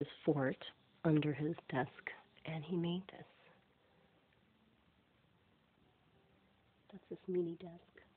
his fort under his desk, and he made this. That's his mini desk.